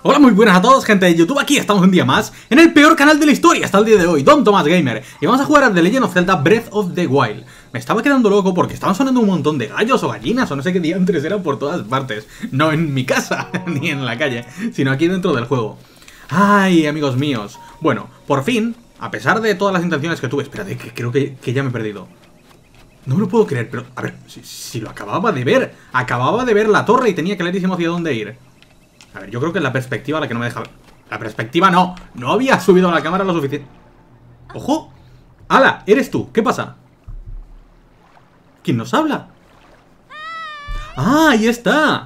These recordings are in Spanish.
Hola, muy buenas a todos, gente de YouTube. Aquí estamos un día más en el peor canal de la historia hasta el día de hoy, Don Tomás Gamer. Y vamos a jugar a The Legend of Zelda Breath of the Wild. Me estaba quedando loco porque estaban sonando un montón de gallos o gallinas o no sé qué diantres eran por todas partes. No en mi casa, ni en la calle, sino aquí dentro del juego. Ay, amigos míos. Bueno, por fin, a pesar de todas las intenciones que tuve... Espérate, que creo que ya me he perdido. No me lo puedo creer, pero... A ver, si lo acababa de ver. Acababa de ver la torre y tenía clarísimo hacia dónde ir. A ver, yo creo que es la perspectiva la que no me deja... La perspectiva no. No había subido la cámara lo suficiente. ¡Ojo! ¡Hala! ¿Eres tú? ¿Qué pasa? ¿Quién nos habla? ¡Ah! ¡Ahí está!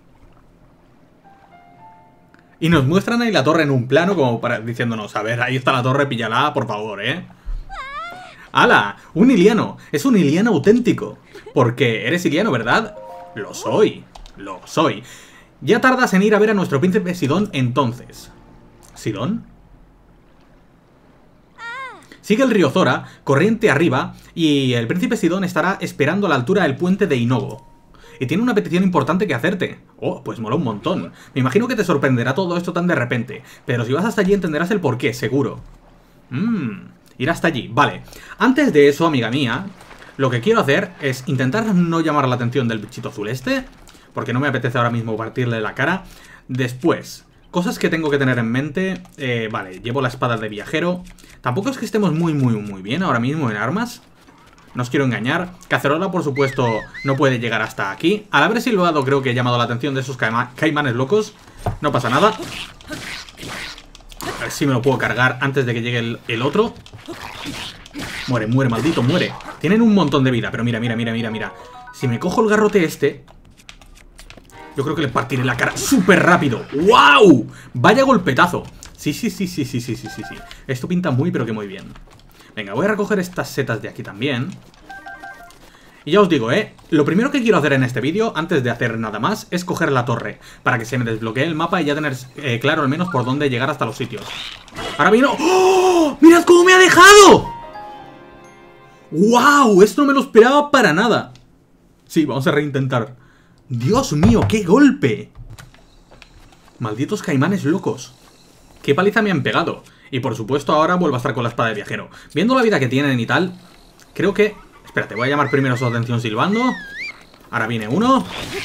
Y nos muestran ahí la torre en un plano como para diciéndonos, a ver, ahí está la torre, píllala, por favor, ¿eh? ¡Hala! Un iliano. Es un iliano auténtico. Porque eres iliano, ¿verdad? Lo soy. Lo soy. Ya tardas en ir a ver a nuestro príncipe Sidón entonces. ¿Sidón? Sigue el río Zora, corriente arriba, y el príncipe Sidón estará esperando a la altura del puente de Inogo. Y tiene una petición importante que hacerte. Oh, pues mola un montón. Me imagino que te sorprenderá todo esto tan de repente, pero si vas hasta allí entenderás el porqué, seguro. Ir hasta allí, vale. Antes de eso, amiga mía, lo que quiero hacer es intentar no llamar la atención del bichito azul este, porque no me apetece ahora mismo partirle la cara. Después, cosas que tengo que tener en mente. Vale, llevo la espada de viajero. Tampoco es que estemos muy bien ahora mismo en armas. No os quiero engañar. Cacerola, por supuesto, no puede llegar hasta aquí. Al haber silbado creo que he llamado la atención de esos caimanes locos. No pasa nada. A ver si me lo puedo cargar antes de que llegue el otro. Muere, muere, maldito, muere. Tienen un montón de vida, pero mira. Si me cojo el garrote este... Yo creo que le partiré la cara súper rápido. ¡Wow! Vaya golpetazo. Sí. Esto pinta muy, pero que muy bien. Venga, voy a recoger estas setas de aquí también. Y ya os digo, lo primero que quiero hacer en este vídeo, antes de hacer nada más, es coger la torre. Para que se me desbloquee el mapa y ya tener claro al menos por dónde llegar hasta los sitios. Ahora vino... ¡Oh! ¡Mirad cómo me ha dejado! ¡Wow! Esto no me lo esperaba para nada. Sí, vamos a reintentar. ¡Dios mío, qué golpe! Malditos caimanes locos. Qué paliza me han pegado. Y por supuesto ahora vuelvo a estar con la espada de viajero. Viendo la vida que tienen y tal, creo que... Espérate, voy a llamar primero su atención silbando. Ahora viene uno.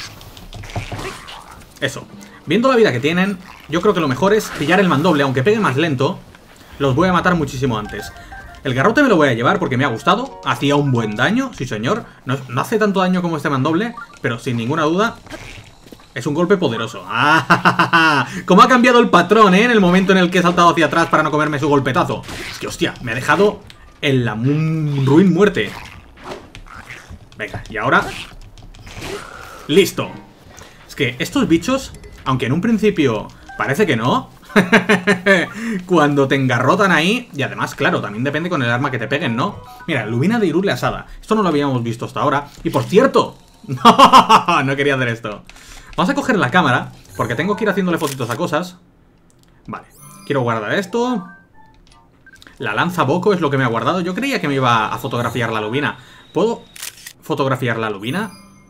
Eso. Viendo la vida que tienen, yo creo que lo mejor es pillar el mandoble. Aunque pegue más lento, los voy a matar muchísimo antes. El garrote me lo voy a llevar porque me ha gustado. Hacía un buen daño, sí señor. No hace tanto daño como este mandoble, pero sin ninguna duda es un golpe poderoso. ¡Ah! Cómo ha cambiado el patrón, en el momento en el que he saltado hacia atrás para no comerme su golpetazo. Es que hostia, me ha dejado en la ruin muerte. Venga, y ahora... ¡Listo! Es que estos bichos, aunque en un principio parece que no... Cuando te engarrotan ahí. Y además, claro, también depende con el arma que te peguen, ¿no? Mira, lubina de Hyrule asada. Esto no lo habíamos visto hasta ahora. Y por cierto, no quería hacer esto. Vamos a coger la cámara, porque tengo que ir haciéndole fotitos a cosas. Vale, quiero guardar esto. La lanza Boko es lo que me ha guardado. Yo creía que me iba a fotografiar la lubina. ¿Puedo fotografiar la lubina?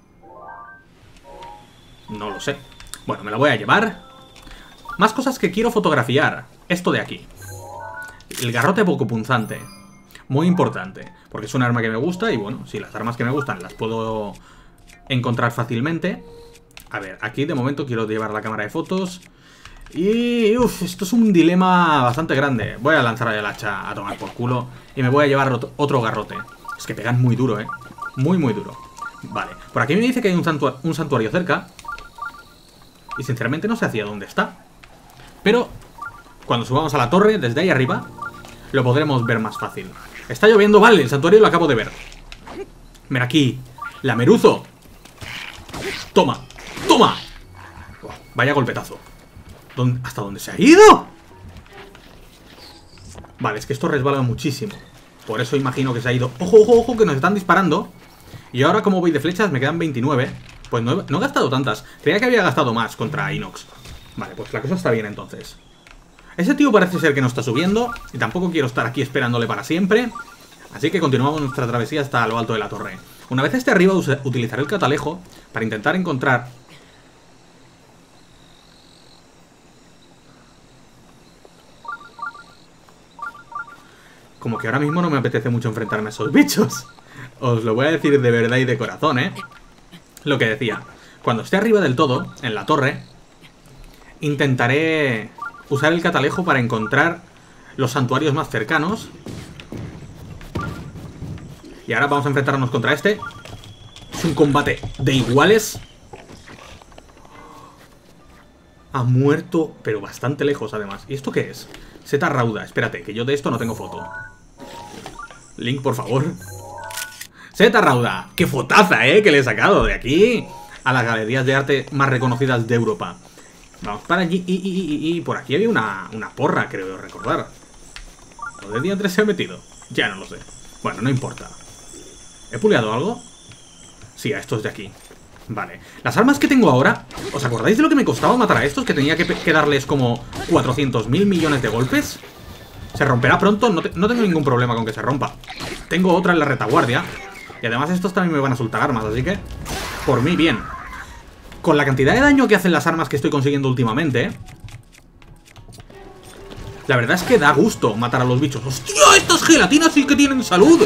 No lo sé. Bueno, me la voy a llevar. Más cosas que quiero fotografiar. Esto de aquí. El garrote poco punzante. Muy importante. Porque es un arma que me gusta y bueno, si las armas que me gustan las puedo encontrar fácilmente. A ver, aquí de momento quiero llevar la cámara de fotos. Y... uff, esto es un dilema bastante grande. Voy a lanzar el hacha a tomar por culo. Y me voy a llevar otro garrote. Es que pegan muy duro, muy duro. Vale, por aquí me dice que hay un santuario cerca. Y sinceramente no sé hacia dónde está. Pero cuando subamos a la torre, desde ahí arriba, lo podremos ver más fácil. Está lloviendo, vale, el santuario lo acabo de ver. Mira aquí, la Meruzo. Toma, toma. Oh, vaya golpetazo. ¿Hasta dónde se ha ido? Vale, es que esto resbala muchísimo. Por eso imagino que se ha ido. Ojo, ojo, que nos están disparando. Y ahora como voy de flechas me quedan 29. Pues no he gastado tantas. Creía que había gastado más contra Inox. Vale, pues la cosa está bien entonces. Ese tío parece ser que no está subiendo. Y tampoco quiero estar aquí esperándole para siempre. Así que continuamos nuestra travesía hasta lo alto de la torre. Una vez esté arriba utilizaré el catalejo para intentar encontrar como que ahora mismo no me apetece mucho enfrentarme a esos bichos. Os lo voy a decir de verdad y de corazón, ¿eh? Lo que decía. Cuando esté arriba del todo, en la torre, intentaré usar el catalejo para encontrar los santuarios más cercanos. Y ahora vamos a enfrentarnos contra este. Es un combate de iguales. Ha muerto, pero bastante lejos además. ¿Y esto qué es? Seta rauda. Espérate, que yo de esto no tengo foto. Link, por favor. Seta rauda. ¡Qué fotaza, que le he sacado de aquí a las galerías de arte más reconocidas de Europa! Vamos para allí. Y por aquí había una porra, creo recordar. ¿Dónde diantres se ha metido? Ya no lo sé. Bueno, no importa. ¿He puleado algo? Sí, a estos de aquí. Vale. Las armas que tengo ahora... ¿Os acordáis de lo que me costaba matar a estos? Que tenía que darles como 400.000 millones de golpes. Se romperá pronto. No tengo ningún problema con que se rompa. Tengo otra en la retaguardia. Y además estos también me van a soltar armas, así que... por mí, bien. Con la cantidad de daño que hacen las armas que estoy consiguiendo últimamente... la verdad es que da gusto matar a los bichos. ¡Hostia! ¡Estas gelatinas sí que tienen salud!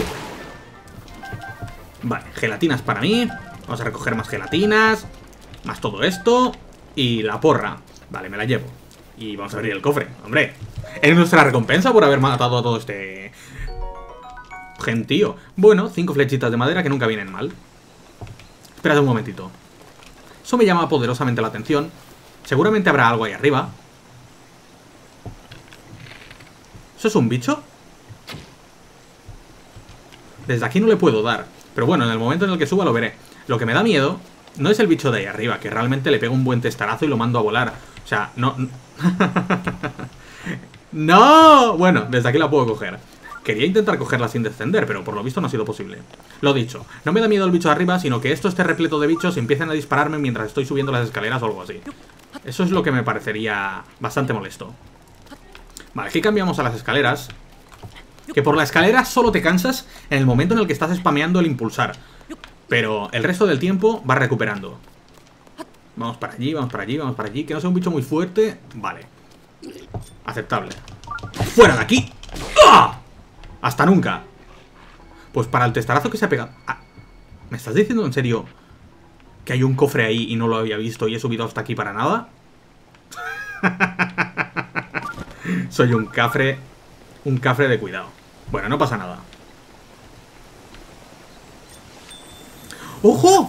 Vale, gelatinas para mí. Vamos a recoger más gelatinas. Más todo esto. Y la porra. Vale, me la llevo. Y vamos a abrir el cofre. ¡Hombre! Es nuestra recompensa por haber matado a todo este... gentío. Bueno, 5 flechitas de madera que nunca vienen mal. Espérate un momentito. Eso me llama poderosamente la atención. Seguramente habrá algo ahí arriba. ¿Eso es un bicho? Desde aquí no le puedo dar. Pero bueno, en el momento en el que suba lo veré. Lo que me da miedo no es el bicho de ahí arriba, que realmente le pego un buen testarazo y lo mando a volar. O sea, no... ¡No! Bueno, desde aquí la puedo coger. Quería intentar cogerla sin descender, pero por lo visto no ha sido posible. Lo dicho, no me da miedo el bicho de arriba, sino que esto esté repleto de bichos y empiecen a dispararme mientras estoy subiendo las escaleras o algo así. Eso es lo que me parecería bastante molesto. Vale, aquí cambiamos a las escaleras. Que por la escalera solo te cansas en el momento en el que estás spameando el impulsar. Pero el resto del tiempo vas recuperando. Vamos para allí, vamos para allí, vamos para allí. Que no sea un bicho muy fuerte. Vale. Aceptable. ¡Fuera de aquí! ¡Ah! ¡Hasta nunca! Pues para el testarazo que se ha pegado... Ah, ¿me estás diciendo en serio que hay un cofre ahí y no lo había visto y he subido hasta aquí para nada? Soy un cafre de cuidado. Bueno, no pasa nada. ¡Ojo!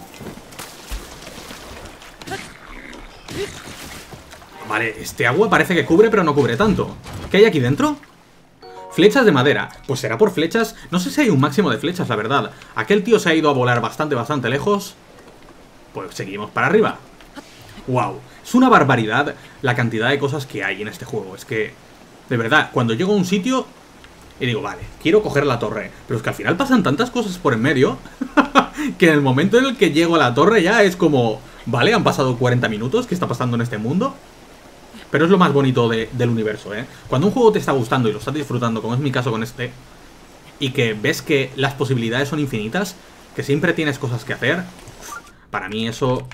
Vale, este agua parece que cubre, pero no cubre tanto. ¿Qué hay aquí dentro? Flechas de madera. Pues será por flechas. No sé si hay un máximo de flechas, la verdad. Aquel tío se ha ido a volar bastante lejos. Pues seguimos para arriba. ¡Wow! Es una barbaridad la cantidad de cosas que hay en este juego. Es que, de verdad, cuando llego a un sitio y digo, vale, quiero coger la torre, pero es que al final pasan tantas cosas por en medio que en el momento en el que llego a la torre ya es como, vale, han pasado 40 minutos, ¿qué está pasando en este mundo? Pero es lo más bonito del universo, ¿eh? Cuando un juego te está gustando y lo estás disfrutando, como es mi caso con este, y que ves que las posibilidades son infinitas, que siempre tienes cosas que hacer, para mí eso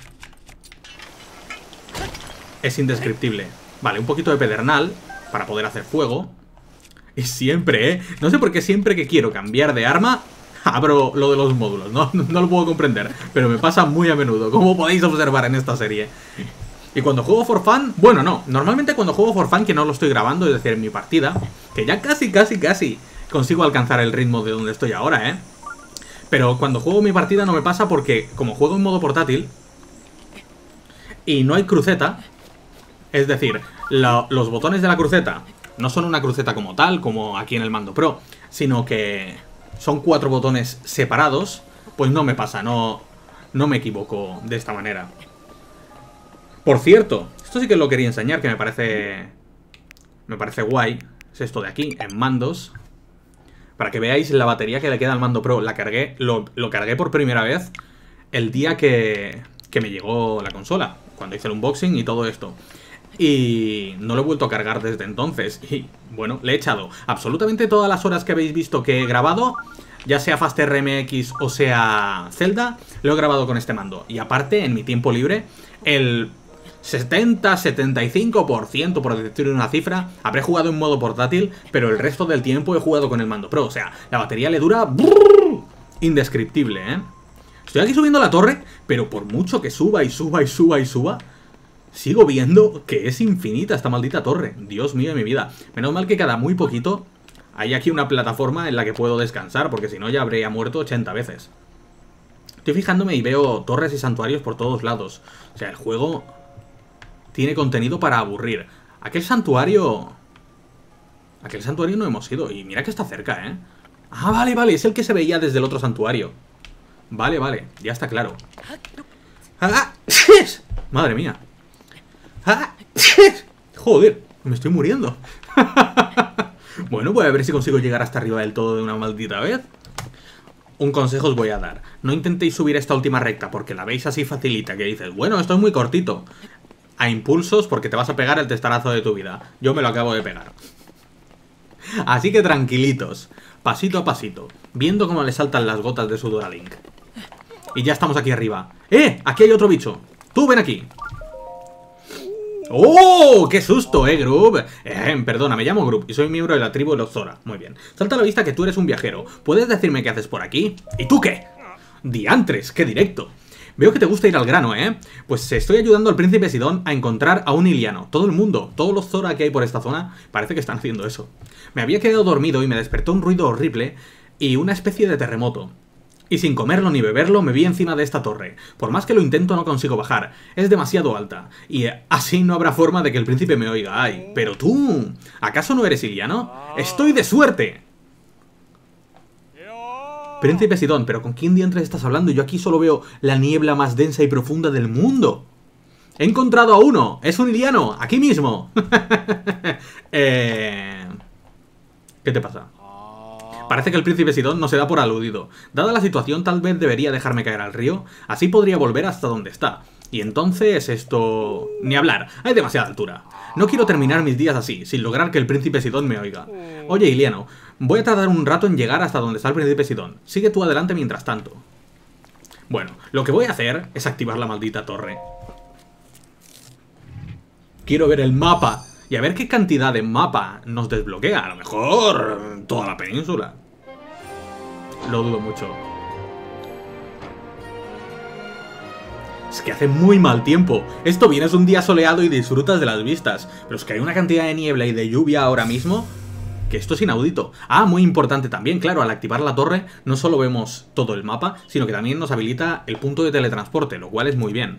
es indescriptible. Vale, un poquito de pedernal para poder hacer fuego. Y siempre, no sé por qué siempre que quiero cambiar de arma abro lo de los módulos, no lo puedo comprender, pero me pasa muy a menudo, como podéis observar en esta serie. Y cuando juego for fun, bueno, no, normalmente cuando juego for fun, que no lo estoy grabando, es decir, en mi partida, que ya casi consigo alcanzar el ritmo de donde estoy ahora, pero cuando juego mi partida no me pasa porque, como juego en modo portátil y no hay cruceta, es decir, los botones de la cruceta no son una cruceta como tal, como aquí en el mando Pro, sino que son 4 botones separados, pues no me pasa, no me equivoco de esta manera. Por cierto, esto sí que lo quería enseñar, que me parece guay. Es esto de aquí, en mandos. Para que veáis la batería que le queda al mando Pro. La cargué, lo cargué por primera vez el día que me llegó la consola, cuando hice el unboxing y todo esto. Y no lo he vuelto a cargar desde entonces. Y bueno, le he echado absolutamente todas las horas que habéis visto que he grabado, ya sea FastRMX o sea Zelda, lo he grabado con este mando. Y aparte, en mi tiempo libre, el 70-75%, por decir una cifra, habré jugado en modo portátil, pero el resto del tiempo he jugado con el mando Pro. O sea, la batería le dura... indescriptible, ¿eh? Estoy aquí subiendo la torre, pero por mucho que suba y suba y suba y suba, sigo viendo que es infinita esta maldita torre. Dios mío de mi vida. Menos mal que cada muy poquito hay aquí una plataforma en la que puedo descansar, porque si no ya habría muerto 80 veces. Estoy fijándome y veo torres y santuarios por todos lados. O sea, el juego tiene contenido para aburrir. Aquel santuario no hemos ido. Y mira que está cerca, ¿eh? Ah, vale, vale. Es el que se veía desde el otro santuario. Vale, vale. Ya está claro. ¡Ah! Madre mía. ¡Ah! Joder, me estoy muriendo. Bueno, voy a ver si consigo llegar hasta arriba del todo de una maldita vez. Un consejo os voy a dar. No intentéis subir esta última recta porque la veis así facilita, que dices, bueno, esto es muy cortito. A impulsos porque te vas a pegar el testarazo de tu vida. Yo me lo acabo de pegar. Así que tranquilitos, pasito a pasito, viendo cómo le saltan las gotas de sudor a Link. Y ya estamos aquí arriba. Aquí hay otro bicho. Tú ven aquí. ¡Oh! ¡Qué susto, Groove! Perdona, me llamo Groove y soy miembro de la tribu de los Zora. Muy bien. Salta a la vista que tú eres un viajero. ¿Puedes decirme qué haces por aquí? ¿Y tú qué? ¡Diantres! ¡Qué directo! Veo que te gusta ir al grano, ¿eh? Pues estoy ayudando al príncipe Sidón a encontrar a un Iliano. Todo el mundo, todos los Zora que hay por esta zona, parece que están haciendo eso. Me había quedado dormido y me despertó un ruido horrible y una especie de terremoto. Y sin comerlo ni beberlo me vi encima de esta torre. Por más que lo intento no consigo bajar. Es demasiado alta. Y así no habrá forma de que el príncipe me oiga. ¡Ay! Pero tú... ¿acaso no eres Iliano? ¡Estoy de suerte! Príncipe Sidón, ¿pero con quién diantres estás hablando? Yo aquí solo veo la niebla más densa y profunda del mundo. He encontrado a uno. Es un Iliano. Aquí mismo. ¿Qué te pasa? Parece que el príncipe Sidón no se da por aludido. Dada la situación, tal vez debería dejarme caer al río. Así podría volver hasta donde está. Y entonces esto... ni hablar. Hay demasiada altura. No quiero terminar mis días así, sin lograr que el príncipe Sidón me oiga. Oye, Iliano, voy a tardar un rato en llegar hasta donde está el príncipe Sidón. Sigue tú adelante mientras tanto. Bueno, lo que voy a hacer es activar la maldita torre. Quiero ver el mapa. Y a ver qué cantidad de mapa nos desbloquea. A lo mejor toda la península. Lo dudo mucho. Es que hace muy mal tiempo. Esto bien es un día soleado y disfrutas de las vistas. Pero es que hay una cantidad de niebla y de lluvia ahora mismo que esto es inaudito. Ah, muy importante también, claro, al activar la torre no solo vemos todo el mapa, sino que también nos habilita el punto de teletransporte, lo cual es muy bien.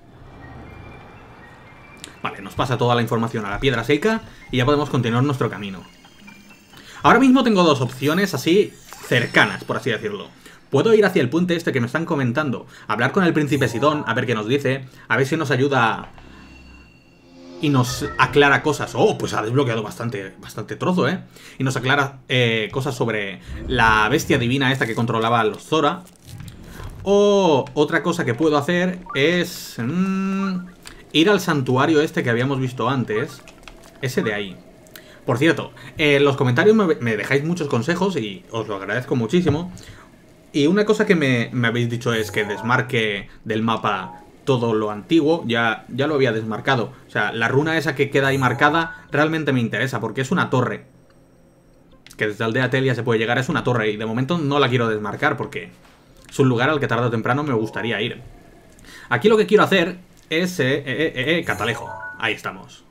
Vale, nos pasa toda la información a la piedra seca y ya podemos continuar nuestro camino. Ahora mismo tengo dos opciones así cercanas, por así decirlo. Puedo ir hacia el puente este que me están comentando, hablar con el príncipe Sidón, a ver qué nos dice, a ver si nos ayuda y nos aclara cosas. Oh, pues ha desbloqueado bastante trozo, ¿eh? Y nos aclara cosas sobre la bestia divina esta que controlaba a los Zora. O otra cosa que puedo hacer es... ir al santuario este que habíamos visto antes. Ese de ahí. Por cierto, en los comentarios me dejáis muchos consejos y os lo agradezco muchísimo. Y una cosa que me habéis dicho es que desmarque del mapa todo lo antiguo. Ya lo había desmarcado. O sea, la runa esa que queda ahí marcada realmente me interesa porque es una torre. Que desde Aldea Telia se puede llegar, es una torre. Y de momento no la quiero desmarcar porque es un lugar al que tarde o temprano me gustaría ir. Aquí lo que quiero hacer es... Catalejo. Ahí estamos.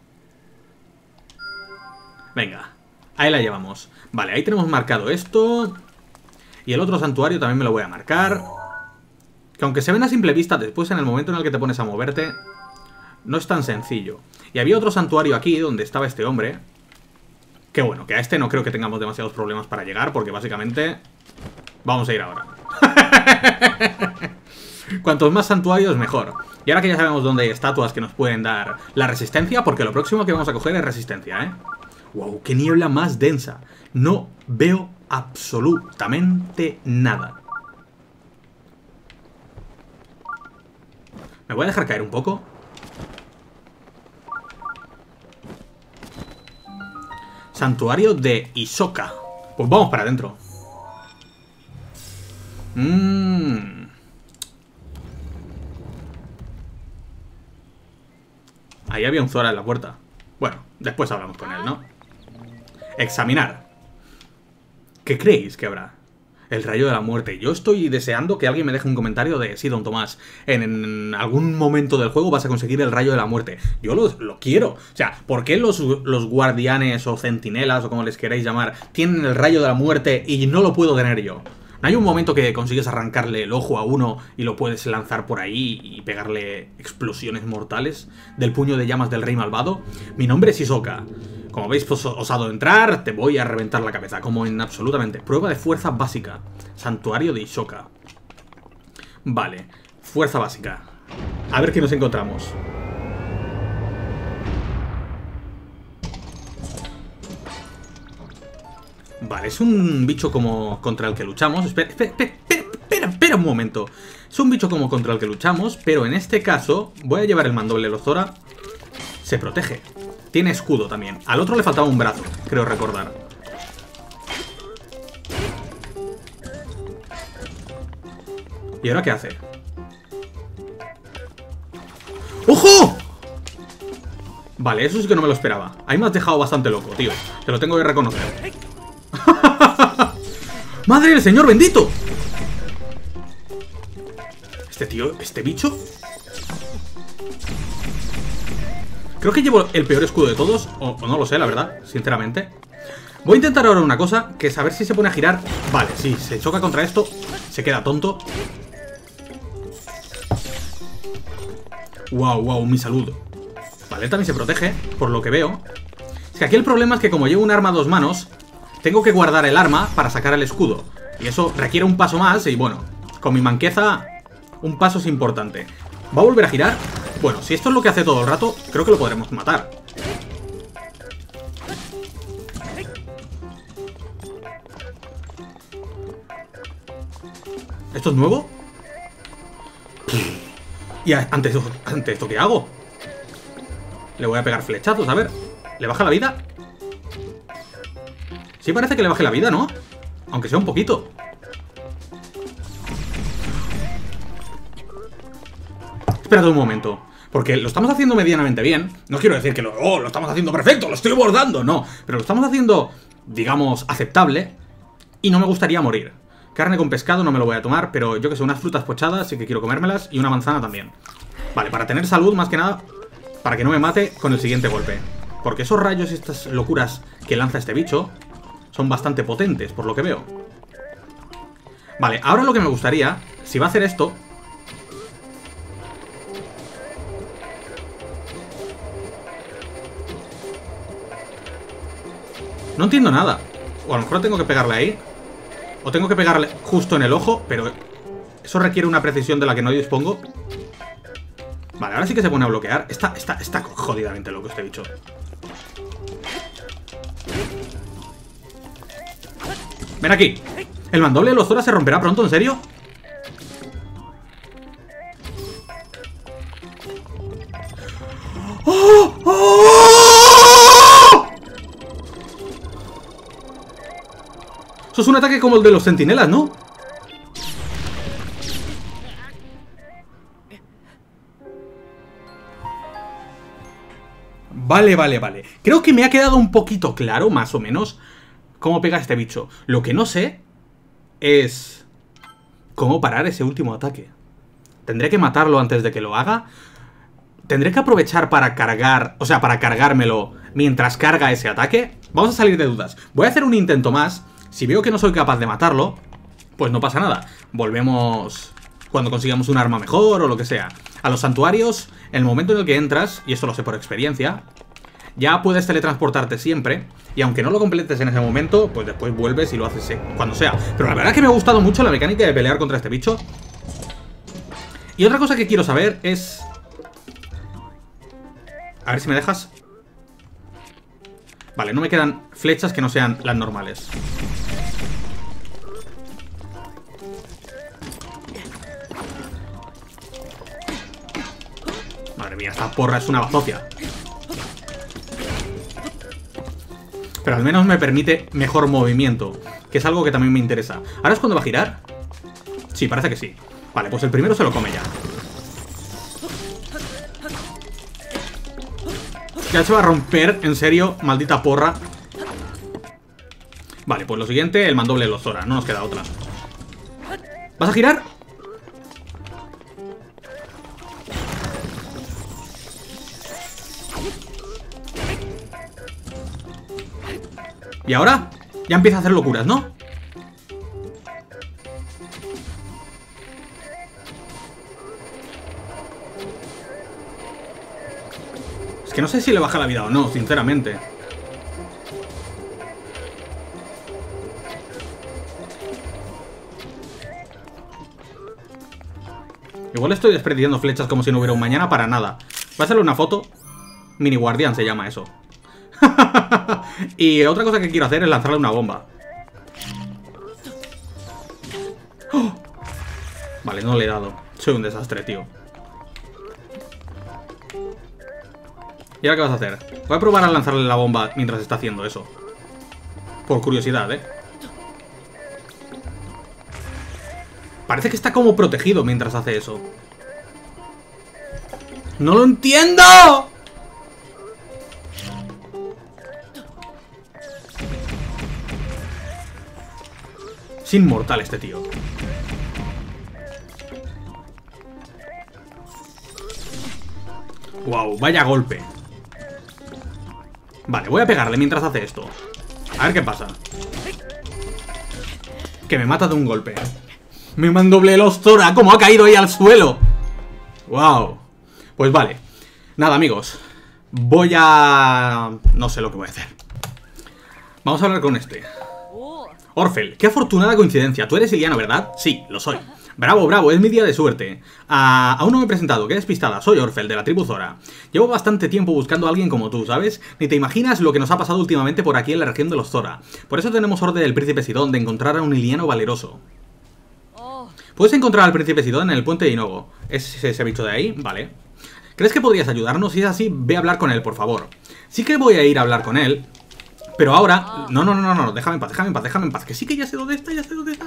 Venga, ahí la llevamos. Vale, ahí tenemos marcado esto. Y el otro santuario también me lo voy a marcar. Que aunque se ven a simple vista, después en el momento en el que te pones a moverte, no es tan sencillo. Y había otro santuario aquí donde estaba este hombre. Que bueno, que a este no creo que tengamos demasiados problemas para llegar, porque básicamente vamos a ir ahora. Cuantos más santuarios, mejor. Y ahora que ya sabemos dónde hay estatuas que nos pueden dar la resistencia, porque lo próximo que vamos a coger es resistencia, ¿eh? ¡Wow! ¡Qué niebla más densa! No veo absolutamente nada. Me voy a dejar caer un poco. Santuario de Hisoka. Pues vamos para adentro. Ahí había un Zora en la puerta. Bueno, después hablamos con él, ¿no? Examinar. ¿Qué creéis que habrá? El rayo de la muerte. Yo estoy deseando que alguien me deje un comentario de sí, don Tomás, en algún momento del juego vas a conseguir el rayo de la muerte. Yo lo quiero. O sea, ¿por qué los guardianes o centinelas o como les queráis llamar tienen el rayo de la muerte y no lo puedo tener yo? ¿No hay un momento que consigues arrancarle el ojo a uno y lo puedes lanzar por ahí y pegarle explosiones mortales del puño de llamas del rey malvado? Mi nombre es Hisoka. Como habéis osado entrar, te voy a reventar la cabeza, como en absolutamente. Prueba de fuerza básica. Santuario de Hisoka. Vale, fuerza básica. A ver qué nos encontramos. Vale, es un bicho como contra el que luchamos. Espera un momento. Es un bicho como contra el que luchamos, pero en este caso voy a llevar el mandoble de Zora. Se protege. Tiene escudo también. Al otro le faltaba un brazo, creo recordar. ¿Y ahora qué hace? ¡Ojo! Vale, eso sí que no me lo esperaba. Ahí me has dejado bastante loco, tío. Te lo tengo que reconocer. ¡Madre del señor bendito! Este tío, este bicho. Creo que llevo el peor escudo de todos, o no lo sé, la verdad, sinceramente. Voy a intentar ahora una cosa, que es a ver si se pone a girar. Vale, sí, se choca contra esto, se queda tonto. Wow, mi salud. Vale, él también se protege, por lo que veo. Es que aquí el problema es que como llevo un arma a dos manos, tengo que guardar el arma para sacar el escudo. Y eso requiere un paso más y bueno, con mi manqueza, un paso es importante. ¿Va a volver a girar? Bueno, si esto es lo que hace todo el rato, creo que lo podremos matar. ¿Esto es nuevo? ¿Y ante esto qué hago? Le voy a pegar flechazos, a ver. ¿Le baja la vida? Sí parece que le baje la vida, ¿no? Aunque sea un poquito. Espérate un momento. Porque lo estamos haciendo medianamente bien. No quiero decir que lo estamos haciendo perfecto, lo estoy bordando, no. Pero lo estamos haciendo, digamos, aceptable. Y no me gustaría morir. Carne con pescado no me lo voy a tomar, pero yo que sé, unas frutas pochadas sí que quiero comérmelas y una manzana también. Vale, para tener salud más que nada, para que no me mate con el siguiente golpe. Porque esos rayos y estas locuras que lanza este bicho son bastante potentes, por lo que veo. Vale, ahora lo que me gustaría, si va a hacer esto... No entiendo nada. O a lo mejor tengo que pegarle ahí. O tengo que pegarle justo en el ojo, pero eso requiere una precisión de la que no dispongo. Vale, ahora sí que se pone a bloquear. Está jodidamente loco este bicho. Ven aquí. ¿El mandoble de los Zora se romperá pronto? ¿En serio? ¡Oh! ¡Oh! Eso es un ataque como el de los centinelas, ¿no? Vale. Creo que me ha quedado un poquito claro, más o menos, cómo pega este bicho. Lo que no sé es cómo parar ese último ataque. ¿Tendré que matarlo antes de que lo haga? ¿Tendré que aprovechar para cargar, o sea, para cargármelo mientras carga ese ataque? Vamos a salir de dudas. Voy a hacer un intento más. Si veo que no soy capaz de matarlo, pues no pasa nada. Volvemos cuando consigamos un arma mejor o lo que sea. A los santuarios, en el momento en el que entras, y esto lo sé por experiencia, ya puedes teletransportarte siempre. Y aunque no lo completes en ese momento, pues después vuelves y lo haces cuando sea. Pero la verdad es que me ha gustado mucho la mecánica de pelear contra este bicho. Y otra cosa que quiero saber es... A ver si me dejas... Vale, no me quedan flechas que no sean las normales. Madre mía, esta porra es una bazofia. Pero al menos me permite mejor movimiento, que es algo que también me interesa. ¿Ahora es cuando va a girar? Sí, parece que sí. Vale, pues el primero se lo come ya. Ya se va a romper, en serio, maldita porra. Vale, pues lo siguiente, el mandoble de los Zora. No nos queda otra. ¿Vas a girar? ¿Y ahora? Ya empieza a hacer locuras, ¿no? Es que no sé si le baja la vida o no, sinceramente. Igual estoy desperdiciando flechas como si no hubiera un mañana para nada. Voy a hacerle una foto. Mini guardián se llama eso. Y otra cosa que quiero hacer es lanzarle una bomba. ¡Oh! Vale, no le he dado. Soy un desastre, tío. ¿Y ahora qué vas a hacer? Voy a probar a lanzarle la bomba mientras está haciendo eso. Por curiosidad, ¿eh? Parece que está como protegido mientras hace eso. ¡No lo entiendo! Es inmortal este tío. Wow, vaya golpe. Vale, voy a pegarle mientras hace esto. A ver qué pasa. Que me mata de un golpe. Me mandoble los Zora. Como ha caído ahí al suelo. Wow. Pues vale. Nada, amigos. Voy a... no sé lo que voy a hacer. Vamos a hablar con este. Orfel, qué afortunada coincidencia. Tú eres Iliano, ¿verdad? Sí, lo soy. Bravo, bravo, es mi día de suerte. Aún no me he presentado, qué despistada. Soy Orfel, de la tribu Zora. Llevo bastante tiempo buscando a alguien como tú, ¿sabes? Ni te imaginas lo que nos ha pasado últimamente por aquí en la región de los Zora. Por eso tenemos orden del príncipe Sidón de encontrar a un Iliano valeroso. Puedes encontrar al príncipe Sidón en el puente de Inogo. ¿Es ese bicho de ahí? Vale. ¿Crees que podrías ayudarnos? Si es así, ve a hablar con él, por favor. Sí que voy a ir a hablar con él. Pero ahora... No, déjame en paz, déjame en paz. Que sí que ya sé dónde está,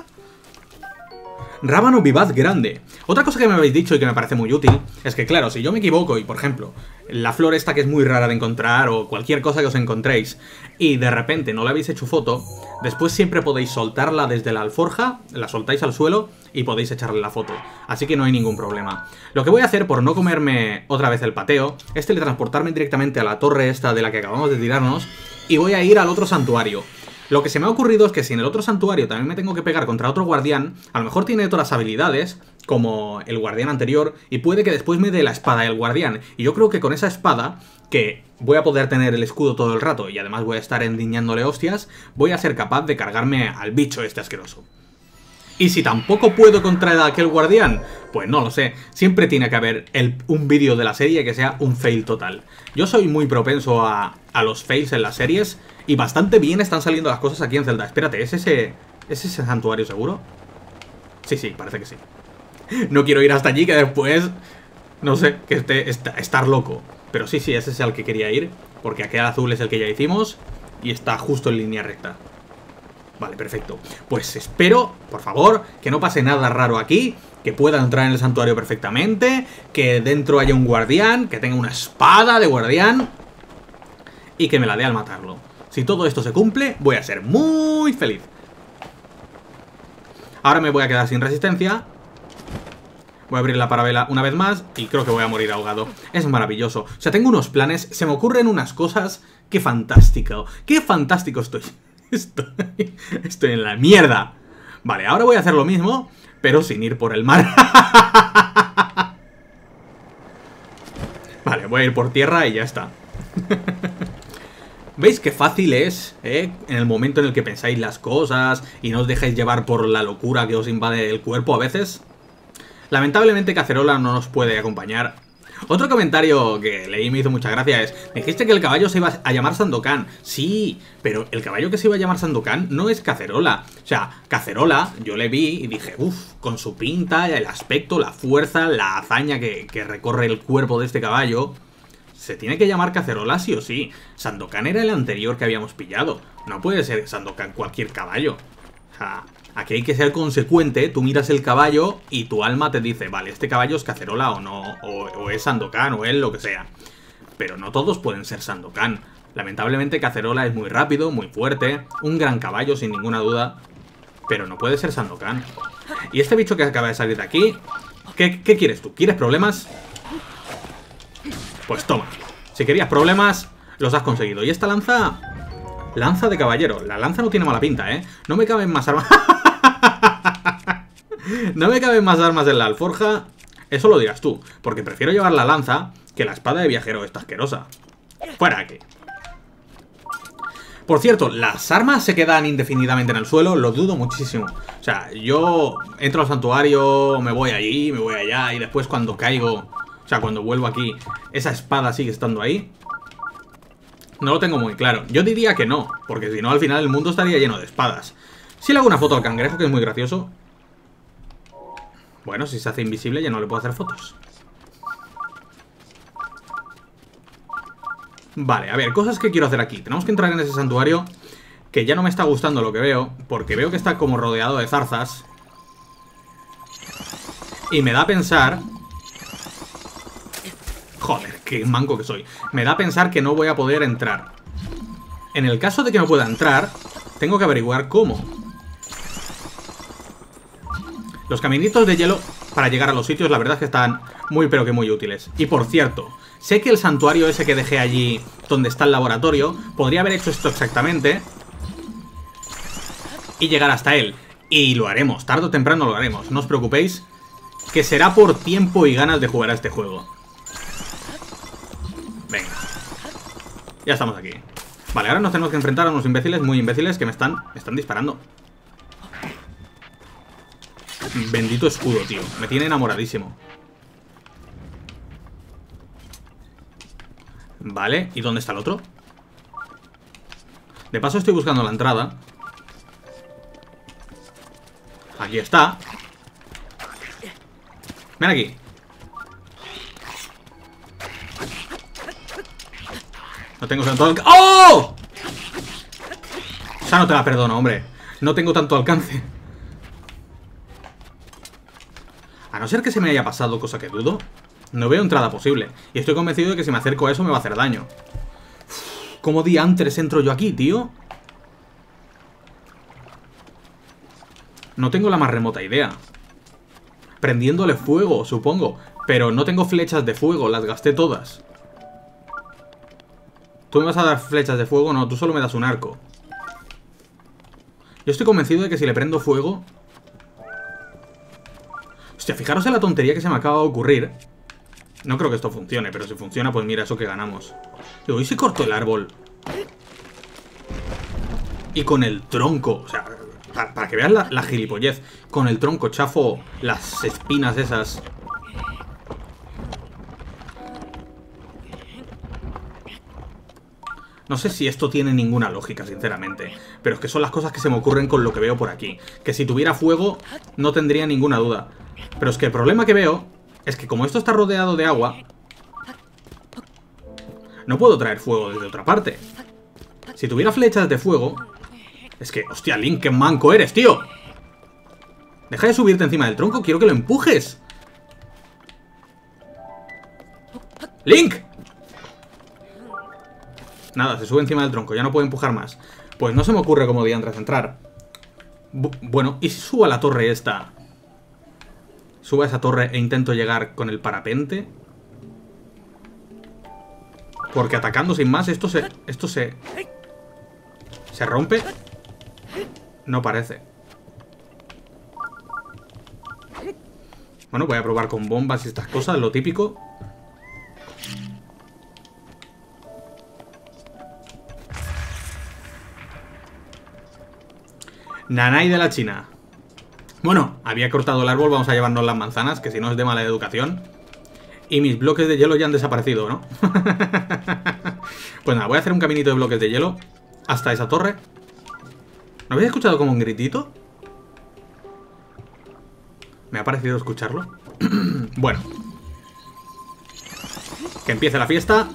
Rábano vivaz grande. Otra cosa que me habéis dicho y que me parece muy útil es que, claro, si yo me equivoco y, por ejemplo, la flor esta que es muy rara de encontrar o cualquier cosa que os encontréis y de repente no le habéis hecho foto, después siempre podéis soltarla desde la alforja, la soltáis al suelo y podéis echarle la foto. Así que no hay ningún problema. Lo que voy a hacer, por no comerme otra vez el pateo, es teletransportarme directamente a la torre esta de la que acabamos de tirarnos y voy a ir al otro santuario. Lo que se me ha ocurrido es que si en el otro santuario también me tengo que pegar contra otro guardián, a lo mejor tiene todas las habilidades, como el guardián anterior, y puede que después me dé la espada del guardián. Y yo creo que con esa espada, que voy a poder tener el escudo todo el rato, y además voy a estar endiñándole hostias, voy a ser capaz de cargarme al bicho este asqueroso. Y si tampoco puedo contra aquel guardián, pues no lo sé. Siempre tiene que haber un vídeo de la serie que sea un fail total. Yo soy muy propenso a los fails en las series y bastante bien están saliendo las cosas aquí en Zelda. Espérate, ¿es ese santuario seguro? Sí, parece que sí. No quiero ir hasta allí que después, no sé, que estar loco. Pero sí, ese es al que quería ir, porque aquel azul es el que ya hicimos y está justo en línea recta. Vale, perfecto. Pues espero, por favor, que no pase nada raro aquí, que pueda entrar en el santuario perfectamente, que dentro haya un guardián, que tenga una espada de guardián y que me la dé al matarlo. Si todo esto se cumple, voy a ser muy feliz. Ahora me voy a quedar sin resistencia. Voy a abrir la parabela una vez más y creo que voy a morir ahogado. Es maravilloso. O sea, tengo unos planes, se me ocurren unas cosas. ¡Qué fantástico! ¡Qué fantástico estoy! Estoy en la mierda. Vale, ahora voy a hacer lo mismo, pero sin ir por el mar. Vale, voy a ir por tierra y ya está. ¿Veis qué fácil es, en el momento en el que pensáis las cosas y no os dejáis llevar por la locura que os invade el cuerpo a veces? Lamentablemente Cacerola no nos puede acompañar. Otro comentario que leí y me hizo mucha gracia es: me dijiste que el caballo se iba a llamar Sandokan. Sí, pero el caballo que se iba a llamar Sandokan no es Cacerola. O sea, Cacerola, yo le vi y dije, uff, con su pinta, el aspecto, la fuerza, la hazaña que recorre el cuerpo de este caballo, se tiene que llamar Cacerola sí o sí. Sandokan era el anterior que habíamos pillado. No puede ser Sandokan cualquier caballo. O sea, aquí hay que ser consecuente. Tú miras el caballo y tu alma te dice, vale, este caballo es Cacerola o no, o es Sandokan o él, lo que sea. pero no todos pueden ser Sandokan. Lamentablemente Cacerola es muy rápido, muy fuerte, un gran caballo sin ninguna duda, pero no puede ser Sandokan. Y este bicho que acaba de salir de aquí, ¿qué quieres tú? ¿Quieres problemas? Pues toma. Si querías problemas, los has conseguido. Y esta lanza... Lanza de caballero. La lanza no tiene mala pinta, ¿eh? No me caben más armas... No me caben más armas en la alforja. Eso lo dirás tú, porque prefiero llevar la lanza que la espada de viajero esta asquerosa. Fuera aquí. Por cierto, ¿las armas se quedan indefinidamente en el suelo? Lo dudo muchísimo. O sea, yo entro al santuario, me voy allí, me voy allá, y después cuando caigo, o sea, cuando vuelvo aquí, esa espada sigue estando ahí. No lo tengo muy claro. Yo diría que no, porque si no al final el mundo estaría lleno de espadas. Si le hago una foto al cangrejo, que es muy gracioso. Bueno, si se hace invisible ya no le puedo hacer fotos. Vale, a ver, cosas que quiero hacer aquí. Tenemos que entrar en ese santuario, que ya no me está gustando lo que veo, porque veo que está como rodeado de zarzas. Y me da a pensar... Joder, qué manco que soy. Me da a pensar que no voy a poder entrar. En el caso de que no pueda entrar, tengo que averiguar cómo. Los caminitos de hielo para llegar a los sitios, la verdad es que están muy pero que muy útiles. Y por cierto, sé que el santuario ese que dejé allí, donde está el laboratorio, podría haber hecho esto exactamente y llegar hasta él. Y lo haremos, tarde o temprano lo haremos, no os preocupéis, que será por tiempo y ganas de jugar a este juego. Venga. Ya estamos aquí. Vale, ahora nos tenemos que enfrentar a unos imbéciles, muy imbéciles, que me están disparando. Bendito escudo, tío. Me tiene enamoradísimo. Vale, ¿y dónde está el otro? De paso estoy buscando la entrada. Aquí está. Ven aquí. No tengo tanto alcance. ¡Oh! O sea, no te la perdono, hombre. No tengo tanto alcance. A no ser que se me haya pasado, cosa que dudo, no veo entrada posible. Y estoy convencido de que si me acerco a eso me va a hacer daño. Uf, ¿cómo diantres entro yo aquí, tío? No tengo la más remota idea. Prendiéndole fuego, supongo. Pero no tengo flechas de fuego, las gasté todas. ¿Tú me vas a dar flechas de fuego? No, tú solo me das un arco. Yo estoy convencido de que si le prendo fuego... Hostia, fijaros en la tontería que se me acaba de ocurrir. No creo que esto funcione, pero si funciona, pues mira, eso que ganamos. Digo, ¿y si corto el árbol? Y con el tronco, o sea, para que veas la gilipollez. Con el tronco chafo las espinas esas. No sé si esto tiene ninguna lógica, sinceramente. Pero es que son las cosas que se me ocurren con lo que veo por aquí. Que si tuviera fuego, no tendría ninguna duda. Pero es que el problema que veo es que como esto está rodeado de agua, no puedo traer fuego desde otra parte. Si tuviera flechas de fuego... Es que, hostia, Link, qué manco eres, tío. Deja de subirte encima del tronco, quiero que lo empujes. ¡Link! Nada, se sube encima del tronco, ya no puedo empujar más. Pues no se me ocurre cómo diantres entrar. Bueno, ¿y si subo a la torre esta? Subo a esa torre e intento llegar con el parapente. Porque atacando sin más, esto se rompe. No parece. Bueno, voy a probar con bombas y estas cosas, lo típico. Nanay de la China. Bueno, había cortado el árbol, vamos a llevarnos las manzanas, que si no es de mala educación. Y mis bloques de hielo ya han desaparecido, ¿no? Pues nada, voy a hacer un caminito de bloques de hielo hasta esa torre. ¿No habéis escuchado como un gritito? Me ha parecido escucharlo. Bueno. Que empiece la fiesta.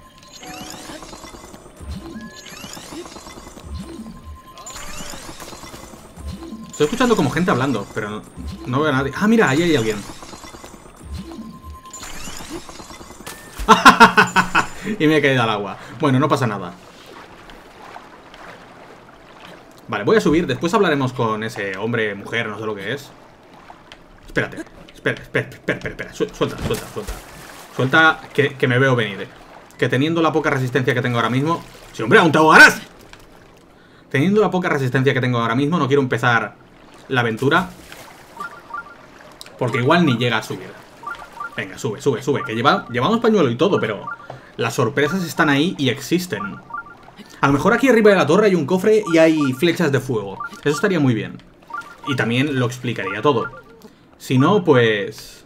Estoy escuchando como gente hablando, pero no veo a nadie. Ah, mira, ahí hay alguien. Y me he caído al agua. Bueno, no pasa nada. Vale, voy a subir. Después hablaremos con ese hombre, mujer, no sé lo que es. Espérate. Espera. Suelta. Suelta que me veo venir. Que teniendo la poca resistencia que tengo ahora mismo... ¡Sí, hombre, aún te ahogarás! Teniendo la poca resistencia que tengo ahora mismo, no quiero empezar la aventura. Porque igual ni llega a subir. Venga, sube. Que llevamos pañuelo y todo, pero... las sorpresas están ahí y existen. A lo mejor aquí arriba de la torre hay un cofre y hay flechas de fuego. Eso estaría muy bien. Y también lo explicaría todo. Si no, pues...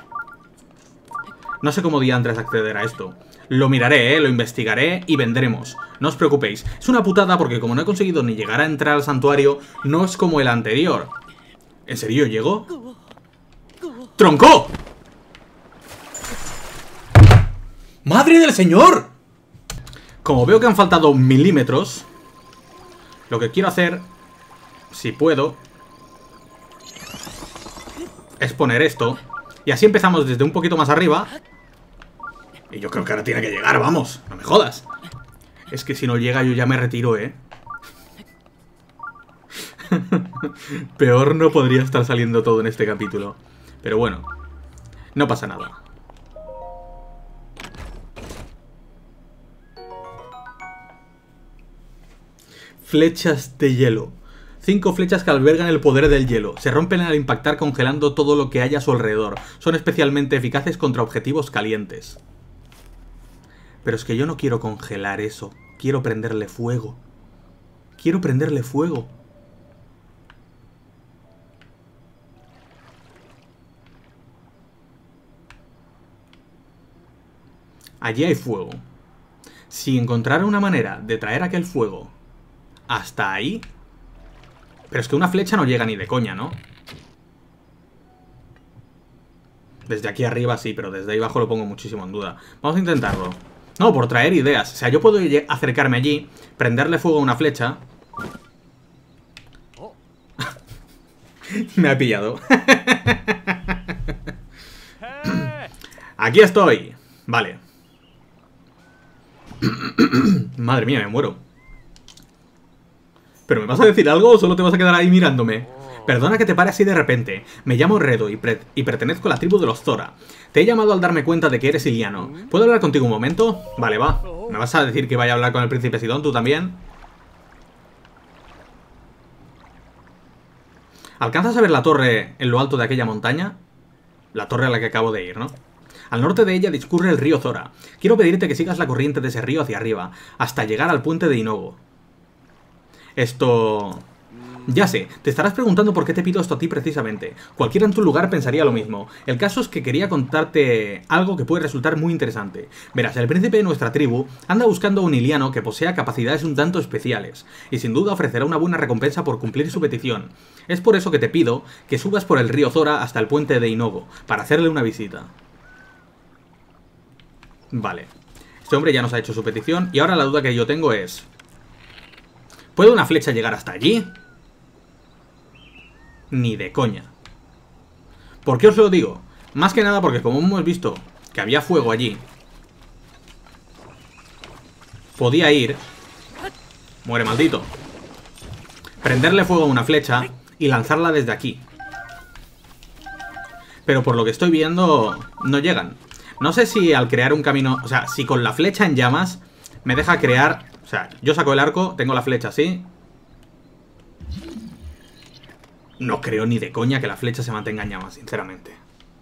no sé cómo diantres acceder a esto. Lo miraré, lo investigaré y vendremos. No os preocupéis. Es una putada porque como no he conseguido ni llegar a entrar al santuario, no es como el anterior. ¿En serio llego? ¡Tronco! ¡Madre del señor! Como veo que han faltado milímetros, lo que quiero hacer, si puedo, es poner esto. Y así empezamos desde un poquito más arriba. Y yo creo que ahora tiene que llegar, vamos. No me jodas. Es que si no llega yo ya me retiro, ¿eh? Peor no podría estar saliendo todo en este capítulo. Pero bueno, no pasa nada. Flechas de hielo. 5 flechas que albergan el poder del hielo. Se rompen al impactar congelando todo lo que haya a su alrededor. Son especialmente eficaces contra objetivos calientes. Pero es que yo no quiero congelar eso. Quiero prenderle fuego. Quiero prenderle fuego. Allí hay fuego. Si encontrara una manera de traer aquel fuego hasta ahí... pero es que una flecha no llega ni de coña, ¿no? Desde aquí arriba sí, pero desde ahí abajo lo pongo muchísimo en duda. Vamos a intentarlo. No, por traer ideas. O sea, yo puedo acercarme allí, prenderle fuego a una flecha. Me ha pillado. Aquí estoy. Vale. Madre mía, me muero. ¿Pero me vas a decir algo o solo te vas a quedar ahí mirándome? Perdona que te pare así de repente. Me llamo Redo y pertenezco a la tribu de los Zora. Te he llamado al darme cuenta de que eres Iliano. ¿Puedo hablar contigo un momento? Vale, va. ¿Me vas a decir que vaya a hablar con el príncipe Sidón, tú también? ¿Alcanzas a ver la torre en lo alto de aquella montaña? La torre a la que acabo de ir, ¿no? Al norte de ella discurre el río Zora. Quiero pedirte que sigas la corriente de ese río hacia arriba, hasta llegar al puente de Inogo. Esto... ya sé, te estarás preguntando por qué te pido esto a ti precisamente. Cualquiera en tu lugar pensaría lo mismo. El caso es que quería contarte algo que puede resultar muy interesante. Verás, el príncipe de nuestra tribu anda buscando a un Iliano que posea capacidades un tanto especiales, y sin duda ofrecerá una buena recompensa por cumplir su petición. Es por eso que te pido que subas por el río Zora hasta el puente de Inogo, para hacerle una visita. Vale. Este hombre ya nos ha hecho su petición, y ahora la duda que yo tengo es... ¿puede una flecha llegar hasta allí? Ni de coña. ¿Por qué os lo digo? Más que nada porque como hemos visto que había fuego allí, podía ir... muere maldito. Prenderle fuego a una flecha y lanzarla desde aquí. Pero por lo que estoy viendo, no llegan. No sé si al crear un camino... o sea, si con la flecha en llamas me deja crear... o sea, yo saco el arco, tengo la flecha así. No creo ni de coña que la flecha se mantenga en llamas, sinceramente.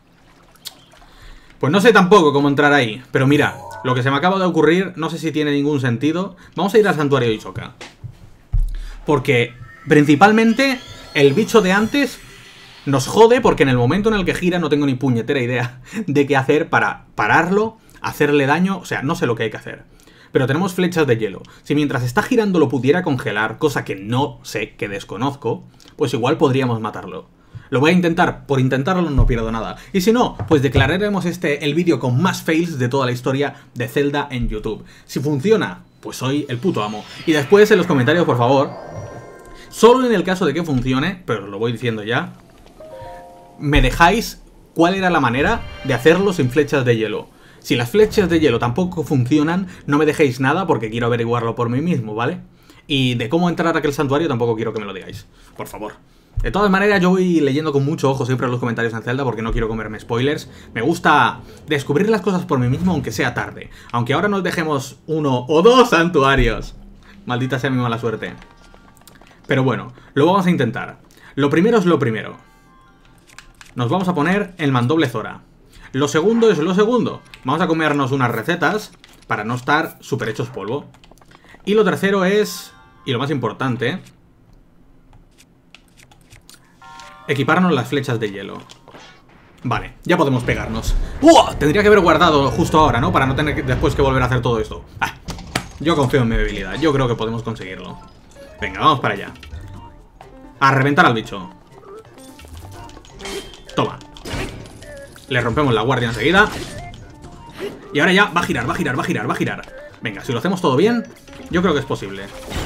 Pues no sé tampoco cómo entrar ahí. Pero mira, lo que se me acaba de ocurrir no sé si tiene ningún sentido. Vamos a ir al santuario de Hisoka. Porque, principalmente, el bicho de antes nos jode porque en el momento en el que gira no tengo ni puñetera idea de qué hacer para pararlo, hacerle daño. O sea, no sé lo que hay que hacer. Pero tenemos flechas de hielo. Si mientras está girando lo pudiera congelar, cosa que no sé, que desconozco, pues igual podríamos matarlo. Lo voy a intentar, por intentarlo no pierdo nada. Y si no, pues declararemos el vídeo con más fails de toda la historia de Zelda en YouTube. Si funciona, pues soy el puto amo. Y después en los comentarios, por favor, solo en el caso de que funcione, pero os lo voy diciendo ya, me dejáis cuál era la manera de hacerlo sin flechas de hielo. Si las flechas de hielo tampoco funcionan, no me dejéis nada porque quiero averiguarlo por mí mismo, ¿vale? Y de cómo entrar a aquel santuario tampoco quiero que me lo digáis, por favor. De todas maneras, yo voy leyendo con mucho ojo siempre los comentarios en Zelda porque no quiero comerme spoilers. Me gusta descubrir las cosas por mí mismo aunque sea tarde. Aunque ahora nos dejemos 1 o 2 santuarios. Maldita sea mi mala suerte. Pero bueno, lo vamos a intentar. Lo primero es lo primero. Nos vamos a poner el mandoble Zora. Lo segundo es lo segundo. Vamos a comernos unas recetas para no estar súper hechos polvo. Y lo tercero es, y lo más importante, equiparnos las flechas de hielo. Vale, ya podemos pegarnos. ¡Uah! Tendría que haber guardado justo ahora, ¿no? Para no tener después que volver a hacer todo esto. Yo confío en mi habilidad. Yo creo que podemos conseguirlo. Venga, vamos para allá. A reventar al bicho. Toma. Le rompemos la guardia enseguida. Y ahora ya va a girar, va a girar, va a girar, va a girar. Venga, si lo hacemos todo bien, yo creo que es posible.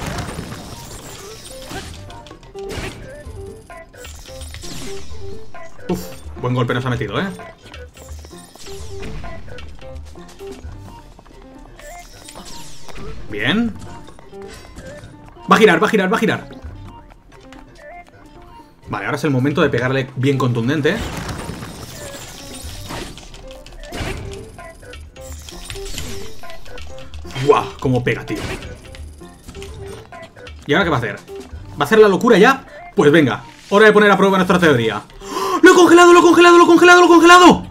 Uf, buen golpe nos ha metido, ¿eh? Bien. Va a girar, va a girar, va a girar. Vale, ahora es el momento de pegarle bien contundente. ¡Guau! ¡Cómo pega, tío! ¿Y ahora qué va a hacer? ¿Va a hacer la locura ya? Pues venga, hora de poner a prueba nuestra teoría. ¡Oh! ¡Lo he congelado, lo he congelado, lo he congelado, lo he congelado!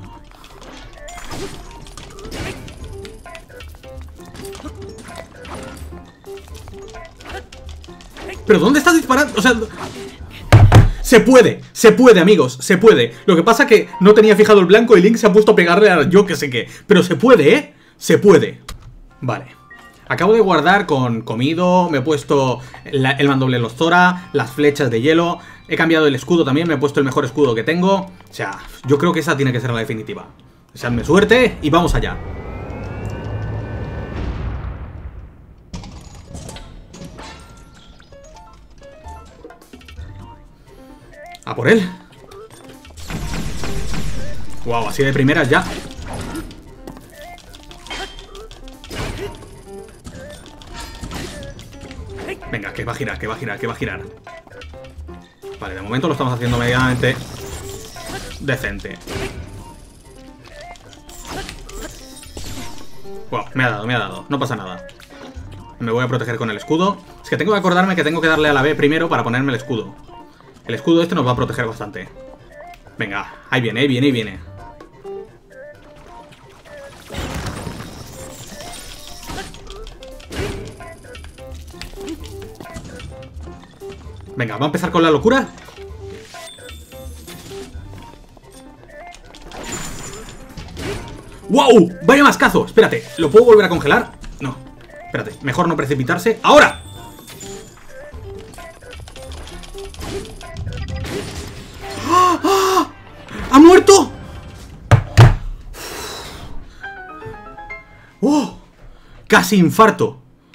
¿Pero dónde estás disparando? O sea... se puede, amigos, se puede. Lo que pasa que no tenía fijado el blanco y Link se ha puesto a pegarle a yo que sé qué. Pero se puede, ¿eh? Se puede. Vale. Acabo de guardar con comido, me he puesto el mandoble de los Zora, las flechas de hielo, he cambiado el escudo también, me he puesto el mejor escudo que tengo. O sea, yo creo que esa tiene que ser la definitiva. Deseadme suerte y vamos allá. A por él. Wow, así de primeras ya. Venga, que va a girar, que va a girar, que va a girar. Vale, de momento lo estamos haciendo medianamente decente. Wow, me ha dado, no pasa nada. Me voy a proteger con el escudo. Es que tengo que acordarme que tengo que darle a la B primero para ponerme el escudo. El escudo este nos va a proteger bastante. Venga, ahí viene, ahí viene, ahí viene. Venga, va a empezar con la locura. ¡Wow! ¡Vaya mascazo! Espérate, ¿lo puedo volver a congelar? No, espérate, mejor no precipitarse. ¡Ahora! ¡Ah! ¡Ha muerto! ¡Oh! ¡Casi infarto!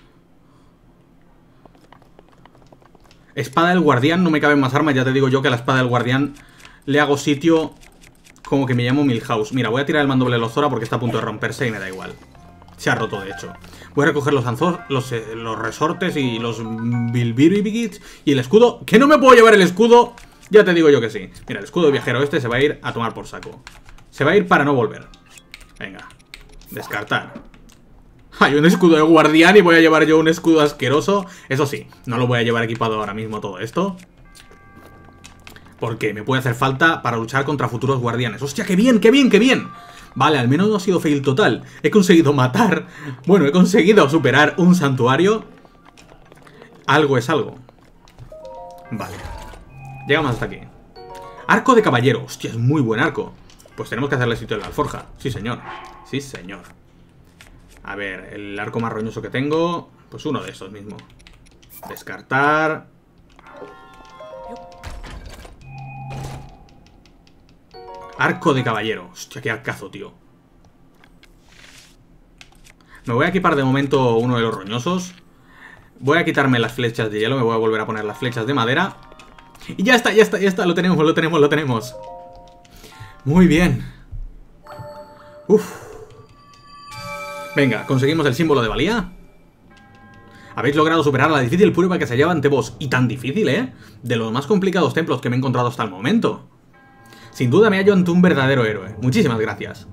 Espada del guardián, no me caben más armas. Ya te digo yo que a la espada del guardián le hago sitio como que me llamo Milhouse. Mira, voy a tirar el mandoble de los Zora porque está a punto de romperse y me da igual. Se ha roto, de hecho. Voy a recoger los resortes y los bilbiribigits y el escudo. ¡Que no me puedo llevar el escudo! Ya te digo yo que sí. Mira, el escudo de viajero este se va a ir a tomar por saco. Se va a ir para no volver. Venga, descartar. Hay un escudo de guardián y voy a llevar yo un escudo asqueroso. Eso sí, no lo voy a llevar equipado ahora mismo todo esto, porque me puede hacer falta para luchar contra futuros guardianes. ¡Hostia, qué bien, qué bien, qué bien! Vale, al menos no ha sido fail total. He conseguido matar... Bueno, he conseguido superar un santuario. Algo es algo. Vale. Llegamos hasta aquí. Arco de caballero. Hostia, es muy buen arco. Pues tenemos que hacerle sitio en la alforja. Sí, señor. Sí, señor. A ver, el arco más roñoso que tengo... Pues uno de estos mismo. Descartar. Arco de caballero. Hostia, qué arcazo, tío. Me voy a equipar de momento uno de los roñosos. Voy a quitarme las flechas de hielo. Me voy a volver a poner las flechas de madera. Y ya está, ya está, ya está. Lo tenemos, lo tenemos, lo tenemos. Muy bien. Uf. Venga, conseguimos el símbolo de valía. Habéis logrado superar la difícil prueba que se hallaba ante vos. Y tan difícil, ¿eh? De los más complicados templos que me he encontrado hasta el momento. Sin duda me hallo ante un verdadero héroe. Muchísimas gracias.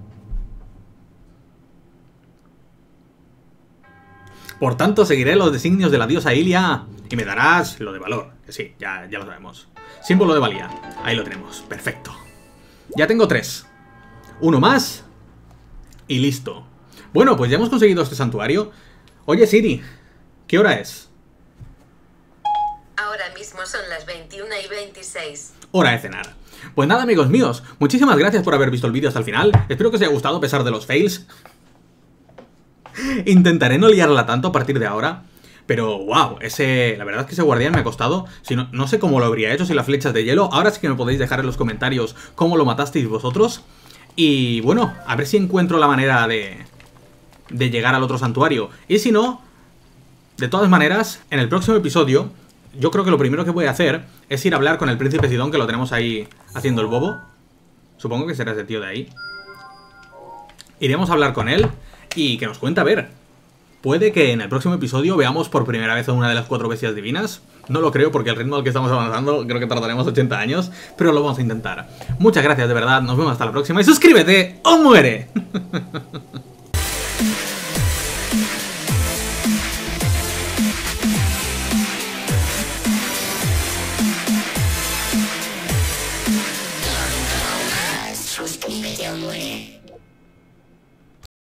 Por tanto, seguiré los designios de la diosa Ilia y me darás lo de valor. Que sí, ya lo sabemos. Símbolo de valía. Ahí lo tenemos. Perfecto. Ya tengo 3. Uno más. Y listo. Bueno, pues ya hemos conseguido este santuario. Oye, Siri, ¿qué hora es? Ahora mismo son las 21:26. Hora de cenar. Pues nada, amigos míos, muchísimas gracias por haber visto el vídeo hasta el final. Espero que os haya gustado a pesar de los fails. Intentaré no liarla tanto a partir de ahora. Pero wow, la verdad es que ese guardián me ha costado. Si no, no sé cómo lo habría hecho sin las flechas de hielo. Ahora sí que me podéis dejar en los comentarios cómo lo matasteis vosotros. Y bueno, a ver si encuentro la manera de llegar al otro santuario. Y si no, de todas maneras, en el próximo episodio, yo creo que lo primero que voy a hacer es ir a hablar con el príncipe Sidón, que lo tenemos ahí haciendo el bobo. Supongo que será ese tío de ahí. Iremos a hablar con él y que nos cuente, a ver. Puede que en el próximo episodio veamos por primera vez a una de las 4 bestias divinas. No lo creo porque el ritmo al que estamos avanzando creo que tardaremos 80 años, pero lo vamos a intentar. Muchas gracias de verdad, nos vemos hasta la próxima y suscríbete o muere.